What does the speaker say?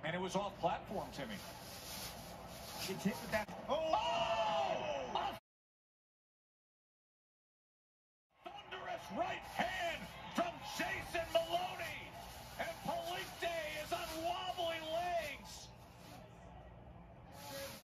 And it was off platform, Timmy. It's hit with that. Oh! A thunderous right hand from Jason Moloney.